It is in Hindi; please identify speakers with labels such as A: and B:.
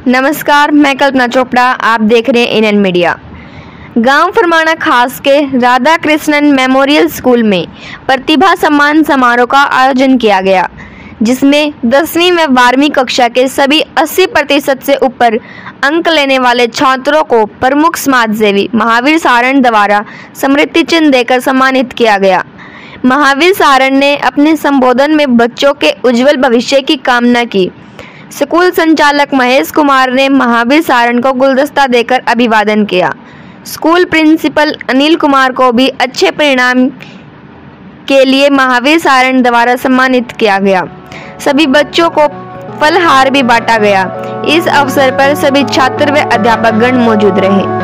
A: नमस्कार, मैं कल्पना चोपड़ा। आप देख रहे हैं इंडियन मीडिया। गांव फरमाना खास के राधा कृष्णन मेमोरियल स्कूल में प्रतिभा सम्मान समारोह का आयोजन किया गया, जिसमें 10वीं व 12वीं कक्षा के सभी 80% से ऊपर अंक लेने वाले छात्रों को प्रमुख समाजसेवी महावीर सारण द्वारा स्मृति चिन्ह देकर सम्मानित किया गया। महावीर सारण ने अपने संबोधन में बच्चों के उज्जवल भविष्य की कामना की। स्कूल संचालक महेश कुमार ने महावीर सारण को गुलदस्ता देकर अभिवादन किया। स्कूल प्रिंसिपल अनिल कुमार को भी अच्छे परिणाम के लिए महावीर सारण द्वारा सम्मानित किया गया। सभी बच्चों को फलहार भी बांटा गया। इस अवसर पर सभी छात्र व अध्यापकगण मौजूद रहे।